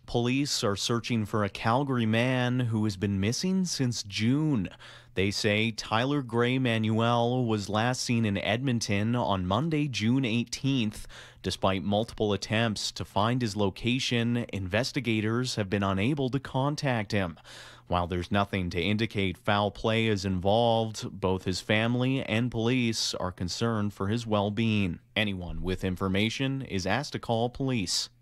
Police are searching for a Calgary man who has been missing since June. They say Tyler Gray Manuel was last seen in Edmonton on Monday, June 18th. Despite multiple attempts to find his location, investigators have been unable to contact him. While there's nothing to indicate foul play is involved, both his family and police are concerned for his well-being. Anyone with information is asked to call police.